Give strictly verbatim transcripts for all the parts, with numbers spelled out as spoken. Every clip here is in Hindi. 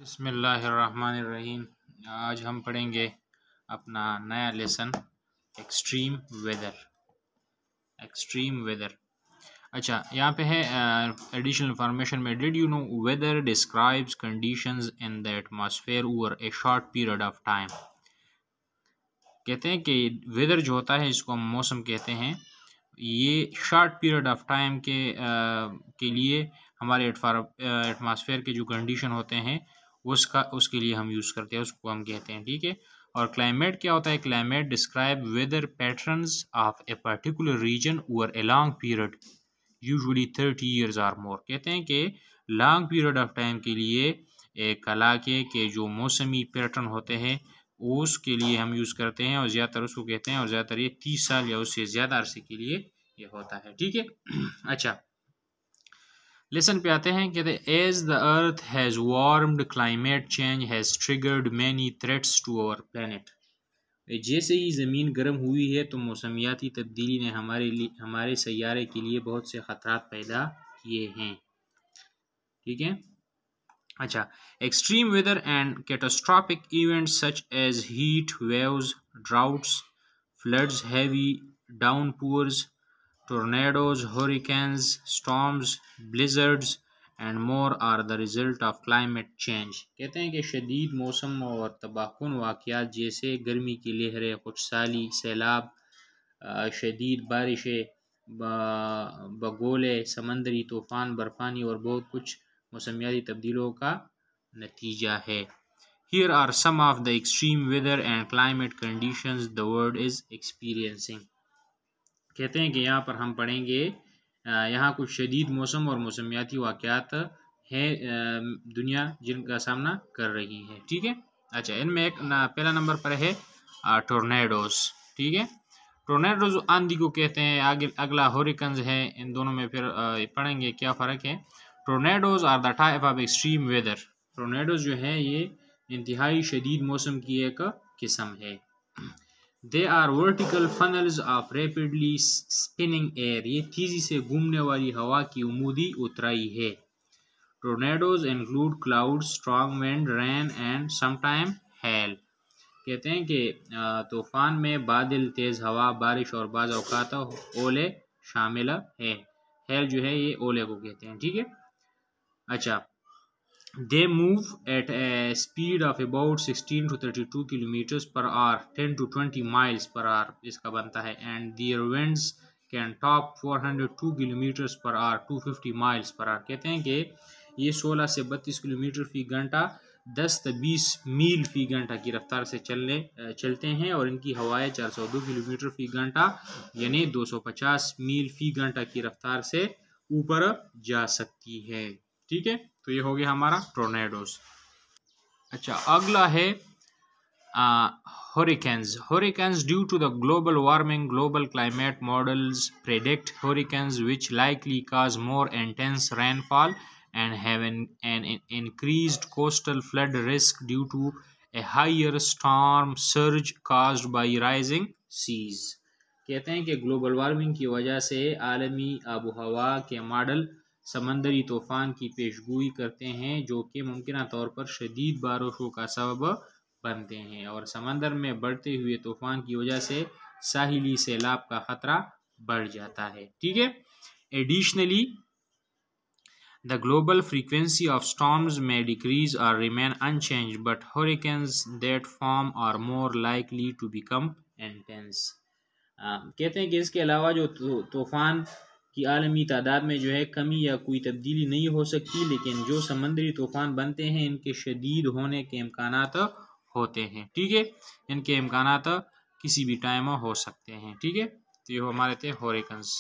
बिस्मिल्लाहिर्रहमानिर्रहीम। आज हम पढ़ेंगे अपना नया lesson extreme weather. Extreme weather अच्छा, यहाँ पे है एडिशनल इंफॉर्मेशन में, did you know weather describes conditions in the atmosphere over a short period of time. कहते हैं कि वेदर जो होता है, इसको हम मौसम कहते हैं, ये शॉर्ट पीरियड ऑफ टाइम के आ, के लिए हमारे एटमॉस्फेयर के जो कंडीशन होते हैं उसका उसके लिए हम यूज़ करते हैं, उसको हम कहते हैं। ठीक है। और क्लाइमेट क्या होता है? Climate describe weather patterns of a particular region over a long period usually thirty years or more. कहते हैं कि लॉन्ग पीरियड ऑफ टाइम के लिए एक इलाके के जो मौसमी पैटर्न होते हैं उसके लिए हम यूज़ करते हैं, और ज़्यादातर उसको कहते हैं, और ज़्यादातर ये तीस साल या उससे ज़्यादा अरसे के लिए ये होता है। ठीक है। अच्छा, लेसन पे आते हैं। कहते हैं as the earth has warmed climate change has triggered many threats to our planet. जैसे ही ज़मीन गर्म हुई है तो मौसमियाती तब्दीली ने हमारे लिए हमारे सैयारे के लिए बहुत से ख़तरात पैदा किए हैं। ठीक है। अच्छा, extreme weather and catastrophic events such as heat waves, droughts, floods, heavy downpours, tornadoes, hurricanes, storms, blizzards and more are the result of climate change। कहते हैं कि शदीद मौसम और तबाहकुन वाक़यात जैसे गर्मी की लहरें, खुशसाली, सैलाब, शदीद बारिशें, बगोले, समंदरी तूफ़ान, बर्फ़ानी और बहुत कुछ मौसमियाती तब्दीलियों का नतीजा है। Here are some of the extreme weather and climate conditions the world is experiencing। कहते हैं कि यहाँ पर हम पढ़ेंगे, यहाँ कुछ शदीद मौसम और मौसमियाती वाक़यात हैं दुनिया जिनका सामना कर रही है। ठीक है। अच्छा, इनमें एक ना, पहला नंबर पर है टोर्नेडोज। ठीक है। टोर्नेडोज आंधी को कहते हैं। आगे अगला हरिकेन्स है। इन दोनों में फिर पढ़ेंगे क्या फ़र्क है। Tornadoes are the type of extreme weather. Tornadoes जो है ये इंतहाई शदीद मौसम की एक किस्म है। They are vertical funnels of rapidly spinning air. ये तेजी से घूमने वाली हवा की उमूदी उतराई है। Tornadoes include cloud, strong wind, rain and sometime hail. कहते हैं कि तूफान में बादल, तेज़ हवा, बारिश और बाज़ औक़ात ओले शामिल है। हेल जो है ये ओले को कहते हैं। ठीक है। अच्छा, they move at a speed of about sixteen to thirty-two kilometers per hour, ten to twenty miles per hour इसका बनता है, and their winds can top four hundred two kilometers per hour, two hundred fifty miles per hour। कहते हैं कि ये सोलह से बत्तीस किलोमीटर फी घंटा, दस से बीस मील फी घंटा की रफ्तार से चलने चलते हैं, और इनकी हवाएं चार सौ दो किलोमीटर फी घंटा यानी दो सौ पचास मील फी घंटा की रफ्तार से ऊपर जा सकती है। ठीक है। तो ये हो गया हमारा टोर्नेडोज। अच्छा, अगला है hurricanes. Hurricanes due to the global warming, global climate models predict hurricanes which likely cause more intense rainfall and have an increased coastal flood risk due to a higher storm surge caused by rising seas. कहते हैं कि ग्लोबल वार्मिंग की वजह से आलमी आबो हवा के मॉडल समंदरी तूफ़ान की पेशगोई करते हैं, जो कि मुमकिन तौर पर शदीद बारिशों का सबब बनते हैं, और समंदर में बढ़ते हुए तूफ़ान की वजह से साहिली सैलाब का ख़तरा बढ़ जाता है। ठीक है। Additionally the global frequency of storms may decrease or remain unchanged, but hurricanes that form are more likely to become intense. कहते हैं कि इसके अलावा जो तूफ़ान की आलमी तादाद में जो है कमी या कोई तब्दीली नहीं हो सकती, लेकिन जो समंदरी तूफ़ान बनते हैं इनके शदीद होने के इम्कानात होते हैं। ठीक है। इनके इम्कानात किसी भी टाइम हो सकते हैं। ठीक है। तो ये हमारे थे हरिकेन्स।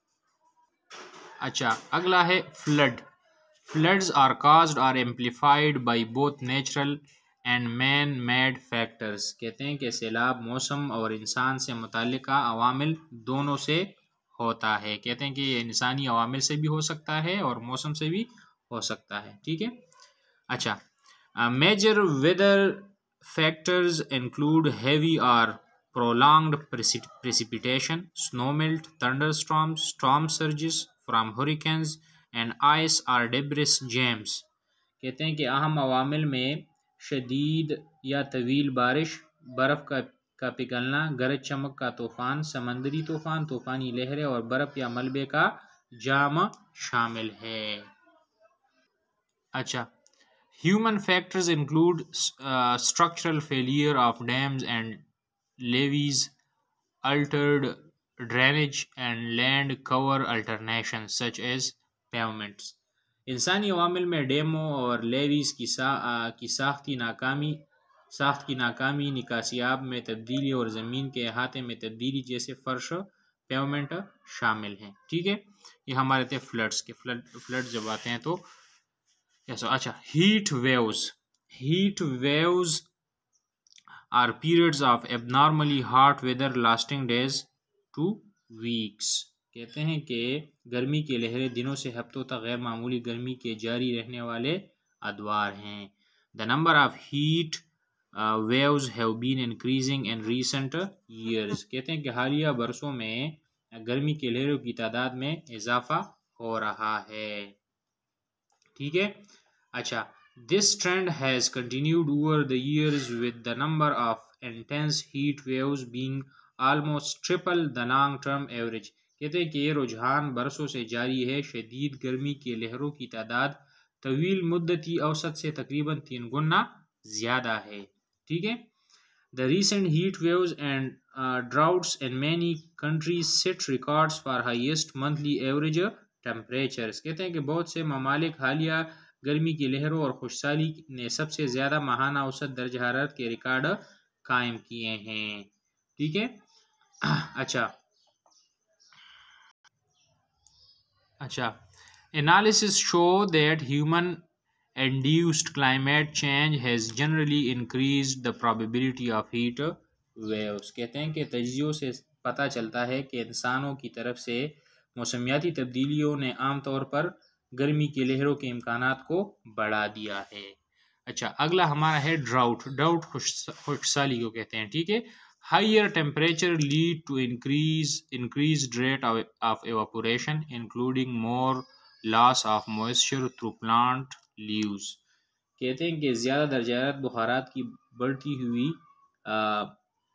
अच्छा, अगला है flood. Floods are caused or amplified by both natural and man made factors. कहते हैं कि सैलाब मौसम और इंसान से मुताल्लिक़ अवामिल दोनों से होता है। कहते हैं कि ये इंसानी अवामिल से भी हो सकता है और मौसम से भी हो सकता है। ठीक है। अच्छा, major weather factors include heavy or prolonged precipitation, snow melt, thunder storms, storm surges from hurricanes and ice or debris jams. कहते हैं कि अहम अवामिल में शदीद या तवील बारिश, बर्फ़ का का पिघलना, गरज चमक का तूफ़ान, समंदरी तूफ़ान, तूफ़ानी लहरें और बर्फ़ या मलबे का जाम शामिल है। अच्छा, human factors include structural failure of dams and levees, altered drainage and land cover alternations such as pavements। इंसानी अवामिल में डैमों और लेवीज की सा आ, की साख्ती नाकामी साख्त की नाकामी, निकासियाब में तब्दीली और ज़मीन के अहाते में तब्दीली जैसे फर्श पेवमेंट शामिल हैं। ठीक है, ये हमारे थे फ्लड्स के। फ्लड फ्लड जब आते हैं तो कैसा। अच्छा, heat waves heat waves are periods of abnormally hot weather lasting days to weeks। कहते हैं कि गर्मी की लहरें दिनों से हफ्तों तक गैर मामूली गर्मी के जारी रहने वाले अदवार हैं। The number of heat uh, waves have been increasing in recent years। कहते हैं कि हालिया बरसों में गर्मी की लहरों की तादाद में इजाफा हो रहा है। ठीक है, अच्छा, this trend has continued over the years with the number of intense heat waves being almost triple the long term average। कहते हैं कि ये रुझान बरसों से जारी है। शदीद गर्मी की लहरों की तादाद तवील मुद्दती औसत से तकरीबन तीन गुना ज़्यादा है। ठीक है, The recent heat waves and uh, droughts in many countries set records for highest monthly average temperatures। कहते हैं कि बहुत से ममालिक हालिया गर्मी की लहरों और खुशहाली ने सबसे ज़्यादा माहाना औसत दर्जा हरारत के रिकॉर्ड कायम किए हैं। ठीक है, अच्छा अच्छा Analysis show that human induced climate change has generally increased the probability of heat waves। कहते हैं कि तज्जियों से पता चलता है कि इंसानों की तरफ से मौसमियाती तब्दीलियों ने आम तौर पर गर्मी की लहरों के इम्कानात को बढ़ा दिया है। अच्छा, अगला हमारा है ड्राउट। ड्राउट खुशसाली को कहते हैं। ठीक है, higher temperature lead to increase increased rate of evaporation including more loss of moisture through plant leaves. कहते हैं कि ज़्यादा दर्जात बुखारात की बढ़ती हुई आ,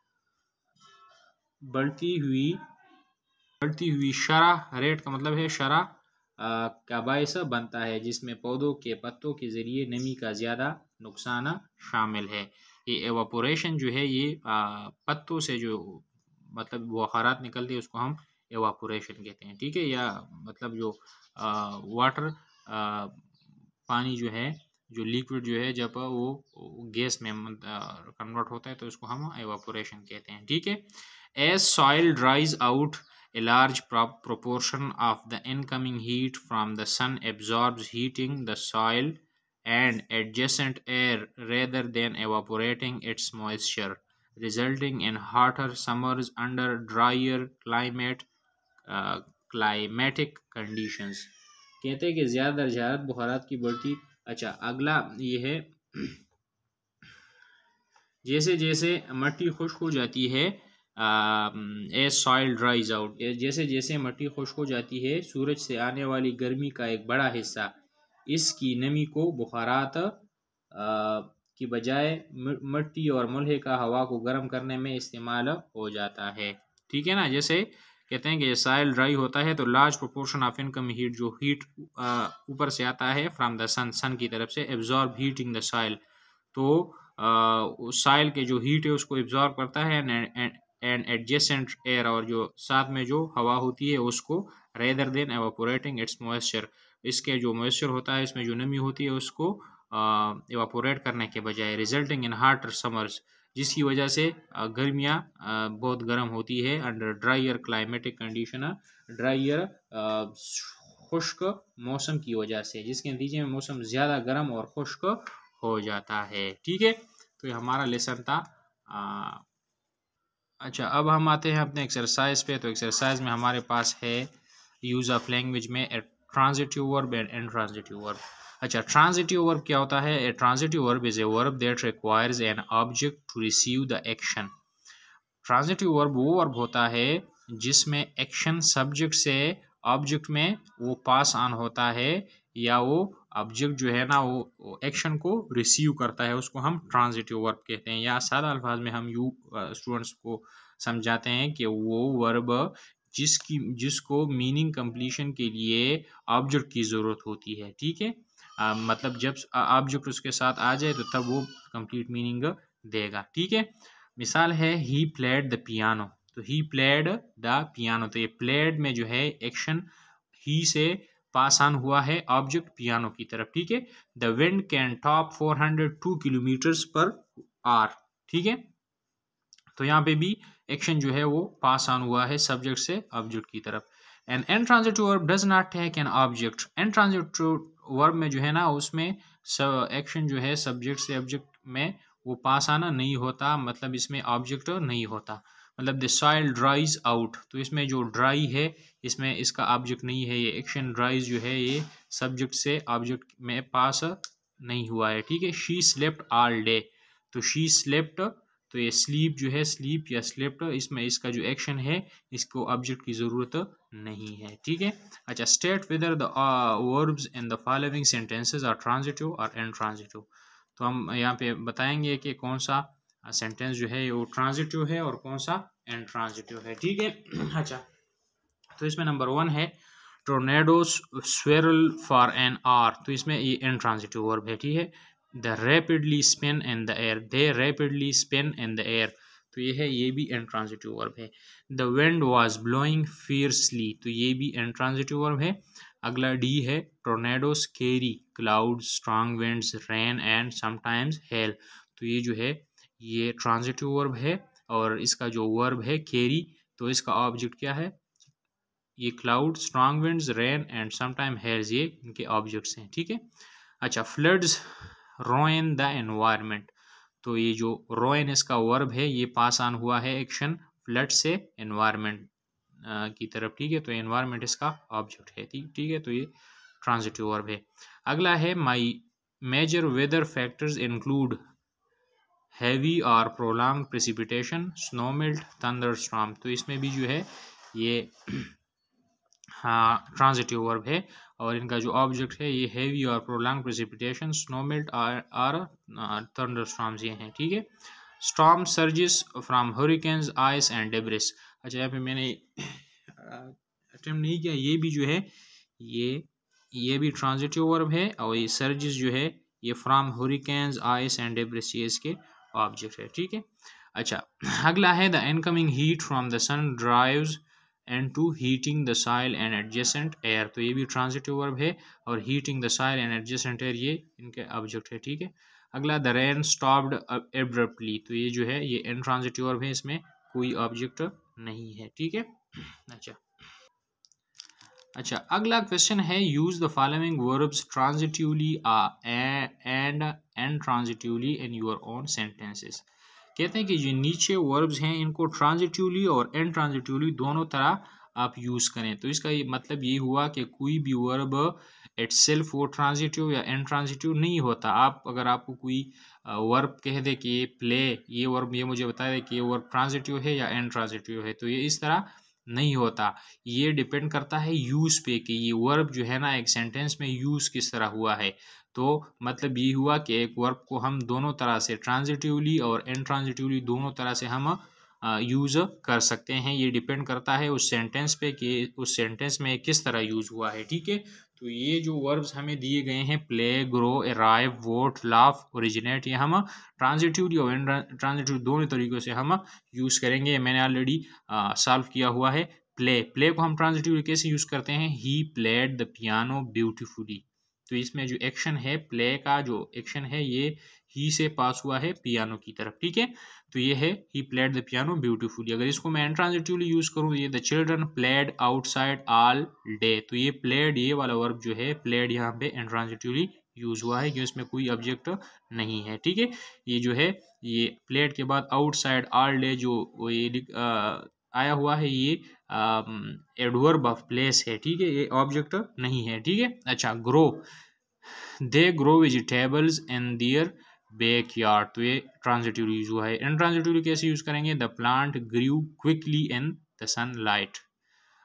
बढ़ती हुई बढ़ती हुई शरह, रेट का मतलब है शरह का बायस बनता है, जिसमें पौधों के पत्तों के ज़रिए नमी का ज़्यादा नुकसान शामिल है। ये एवापोरेशन जो है ये आ, पत्तों से जो मतलब बुखारात निकलती है उसको हम एवापोरेशन कहते हैं। ठीक है, या मतलब जो आ, वाटर आ, पानी जो है, जो लिक्विड जो है जब वो गैस में कन्वर्ट होता है तो उसको हम एवापोरेशन कहते हैं। ठीक है, as soil dries out a large proportion of the incoming heat from the sun absorbs, heating the soil and adjacent air rather than evaporating its moisture, resulting in hotter summers under drier climate uh, climatic conditions। कहते हैं कि ज़्यादा दर्जात बुखारात की बढ़ती। अच्छा, अगला ये है जैसे जैसे मिट्टी खुश्क हो जाती है, ए सॉइल ड्राइज आउट, जैसे जैसे मिट्टी खुश्क हो जाती है, सूरज से आने वाली गर्मी का एक बड़ा हिस्सा इसकी नमी को बुखारात की बजाय मिट्टी और मुल्हे का हवा को गर्म करने में इस्तेमाल हो जाता है। ठीक है ना, जैसे कहते हैं कि सॉइल ड्राई होता है तो large proportion of income heat, जो हीट ऊपर से आता है फ्रॉम द सन, सन की तरफ से, एब्जॉर्ब हीटिंग द सॉइल, तो सॉइल के जो हीट है उसको एब्जॉर्ब करता है, एंड एडजेसेंट एयर, और जो साथ में जो हवा होती है उसको, rather than evaporating its moisture, इसके जो मॉइस्चर होता है इसमें जो नमी होती है उसको एवापोरेट करने के बजाय, रिजल्टिंग इन हॉटर समर्स, जिसकी वजह से गर्मियाँ बहुत गर्म होती है, under drier climatic condition, drier खुश्क मौसम की वजह से, जिसके नतीजे में मौसम ज़्यादा गर्म और खुश्क हो जाता है। ठीक है, तो ये हमारा लेसन था। आ, अच्छा, अब हम आते हैं अपने एक्सरसाइज पे। तो एक्सरसाइज में हमारे पास है यूज़ ऑफ लैंग्वेज में transitive verb and intransitive verb. अच्छा, ट्रांजिटिव वर्ब क्या होता है? A transitive verb is a verb that requires an object to receive the action. Transitive verb वो वर्ब होता है जिसमें एक्शन सब्जेक्ट से ऑब्जेक्ट में वो पास ऑन होता है या वो ऑब्जेक्ट जो है ना वो एक्शन को रिसीव करता है, उसको हम ट्रांजिटिव वर्ब कहते हैं। या सादा अल्फाज में हम यू स्टूडेंट्स को समझाते हैं कि वो वर्ब जिसकी जिसको मीनिंग कंप्लीशन के लिए ऑब्जेक्ट की ज़रूरत होती है, ठीक है। आ, मतलब जब ऑब्जेक्ट उसके साथ आ जाए तो तब वो कंप्लीट मीनिंग देगा, ठीक है। मिसाल है ही प्लेड द पियानो, तो ही प्लेड द पियानो, तो ये प्लेड में जो है एक्शन ही से पास ऑन हुआ है ऑब्जेक्ट पियानो की तरफ, ठीक है। The wind can top four hundred two kilometres per hour, ठीक है। तो यहाँ पे भी एक्शन जो है वो पास ऑन हुआ है सब्जेक्ट से ऑब्जेक्ट की तरफ। An intransitive verb does not take an object, intransitive verb में जो है ना उसमें एक्शन जो है सब्जेक्ट से ऑब्जेक्ट में वो पास आना नहीं होता, मतलब इसमें ऑब्जेक्ट नहीं होता। मतलब द सॉइल ड्राइज आउट, तो इसमें जो ड्राई है इसमें इसका ऑब्जेक्ट नहीं है, ये एक्शन ड्राइज जो है ये सब्जेक्ट से ऑब्जेक्ट में पास नहीं हुआ है, ठीक है। शी स्लेप्ट ऑल डे, तो शी स्लेप्ट, तो ये स्लीप जो है स्लीप या स्लेप्ट, इसमें इसका जो एक्शन है इसको ऑब्जेक्ट की ज़रूरत नहीं है, ठीक है। अच्छा, state whether the verbs in the following sentences are transitive or intransitive, तो हम यहाँ पे बताएंगे कि कौन सा सेंटेंस जो है वो ट्रांजिटिव है और कौन सा इंट्रांजिटिव है, ठीक है। अच्छा, तो इसमें नंबर वन है tornadoes swirl for an hour, तो इसमें ये इंट्रांजिटिव वर्ब है, ठीक है। The rapidly spin in the air, they rapidly spin in the air, तो ये है, ये भी इंट्रांजिटिव वर्ब है। The wind was blowing fiercely, तो ये भी इंट्रांजिटिव वर्ब है। अगला डी है tornadoes carry cloud strong winds rain and sometimes hail, तो ये जो है ये ट्रांजिटिव वर्ब है और इसका जो वर्ब है कैरी, तो इसका ऑब्जेक्ट क्या है, ये cloud strong winds rain and sometime hails, ये इनके ऑब्जेक्ट्स हैं, ठीक है। अच्छा, फ्लड्स रोइन द एनवायरनमेंट, तो ये जो रोइन इसका वर्ब है ये पास ऑन हुआ है एक्शन फ्लड से एनवायरनमेंट की तरफ, ठीक है। तो एनवायरनमेंट इसका ऑब्जेक्ट है, ठीक है, तो ये ट्रांजिटिव वर्ब है। अगला है my major weather factors include heavy or prolong precipitation snow melt thunder storm, तो इसमें भी जो है ये हाँ ट्रांजिटिव वर्ब है और इनका जो ऑब्जेक्ट है ये heavy or prolong precipitation snow melt और थंडर स्टॉर्म्स ये हैं, ठीक है। Storm surges from hurricanes ice and debris, अच्छा यहाँ पे मैंने अटेम्प्ट नहीं किया, ये भी जो है ये ये भी ट्रांजिटिव वर्ब है और ये सर्जिस जो है ये from hurricanes ice and debris ये इसके ऑब्जेक्ट है, ठीक है। अच्छा, अगला है the incoming heat from the sun drives and to heating the soil and adjacent air, तो ये भी ट्रांजिटिव वर्ब है और heating the soil and adjacent air ये इनके ऑब्जेक्ट है, ठीक है। अगला द रेन स्टॉप्ड एब्रप्टली, तो ये जो है ये इनट्रांजिटिव वर्ब है, इसमें कोई ऑब्जेक्ट नहीं है, ठीक है। अच्छा अच्छा अगला क्वेश्चन है use the following verbs transitively and intransitively in your own sentences, कहते हैं कि जो नीचे वर्ब्स हैं इनको ट्रांजिटिवली और इनट्रांजिटिवली दोनों तरह आप यूज़ करें। तो इसका ये मतलब ये हुआ कि कोई भी वर्ब इटसेल्फ वो ट्रांजिटिव या इनट्रांजिटिव नहीं होता। आप अगर आपको कोई वर्ब कह दे कि ये प्ले, ये वर्ब ये मुझे बता दे कि ये वर्ब ट्रांजिटिव है या इनट्रांजिटिव है, तो ये इस तरह नहीं होता। ये डिपेंड करता है यूज़ पे कि ये वर्ब जो है ना एक सेंटेंस में यूज़ किस तरह हुआ है। तो मतलब ये हुआ कि एक वर्ब को हम दोनों तरह से ट्रांजिटिवली और इनट्रांजिटिवली दोनों तरह से हम यूज़ कर सकते हैं। ये डिपेंड करता है उस सेंटेंस पे कि उस सेंटेंस में किस तरह यूज़ हुआ है, ठीक है। तो ये जो वर्ब्स हमें दिए गए हैं play, grow, arrive, vote, laugh, originate, ये हम ट्रांजिटिवली और इनट्रांजिटिव दोनों तरीक़ों से हम यूज़ करेंगे। मैंने ऑलरेडी सॉल्व किया हुआ है। प्ले प्ले को हम ट्रांजिटिवली कैसे यूज़ करते हैं, he played the piano beautifully, तो इसमें जो एक्शन है प्ले का जो एक्शन है ये ही से पास हुआ है पियानो की तरफ, ठीक है। तो ये है he played the piano beautifully. अगर इसको मैं इनट्रांजिटिवली यूज़ करूँ, ये the children played outside all day, तो ये प्लेड ये वाला वर्ब जो है प्लेड यहाँ पे इनट्रांजिटिवली यूज़ हुआ है क्योंकि इसमें कोई ऑब्जेक्ट नहीं है, ठीक है। ये जो है ये प्लेड के बाद आउटसाइड ऑल डे जो ये आ, आया हुआ है ये एडवर्ब ऑफ प्लेस है, ठीक है, ये ऑब्जेक्ट नहीं है, ठीक है। अच्छा, grow, they grow vegetables in their back yard, तो ये ट्रांजिटिवली यूज हुआ है। इनट्रांजिटिवली कैसे यूज करेंगे, the plant grew quickly in the sunlight.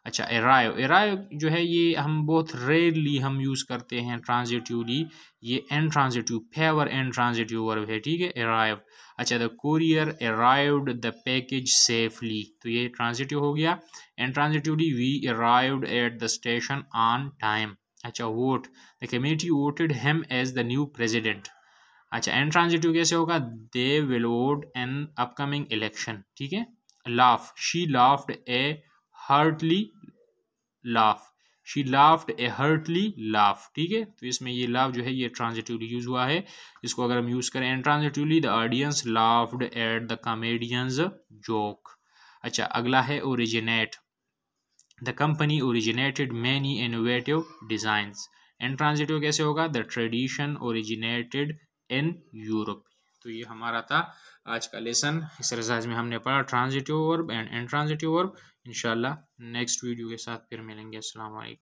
अच्छा अराइव, अराइव जो है ये हम बहुत रेयरली हम यूज़ करते हैं ट्रांजिटिवली, ये इंट्रांजिटिव फेवर इंट्रांजिटिव वर्ब है, ठीक है अराइव। अच्छा the courier arrived the package safely, तो ये ट्रांजिटिव हो गया। Intransitively we arrived at the station on time. अच्छा vote, the committee voted him as the new president. अच्छा इंट्रांजिटिव कैसे होगा, they will vote in upcoming election, ठीक है। Laugh, she laughed a heartily laugh, she laughed a heartily laugh, ठीक है। तो इसमें ये लाफ जो है ये ट्रांजिटिवली यूज हुआ है। इसको अगर हम यूज करें intransitively, the audience laughed at the comedian's joke. अच्छा अगला है originate, the company originated many innovative designs. Intransitive कैसे होगा, the tradition originated in Europe. तो ये हमारा था आज का लेसन। इस एक्सरसाइज में हमने पढ़ा transitive verb and intransitive verb. इंशाल्लाह नेक्स्ट वीडियो के साथ फिर मिलेंगे। अस्सलाम वालेकुम।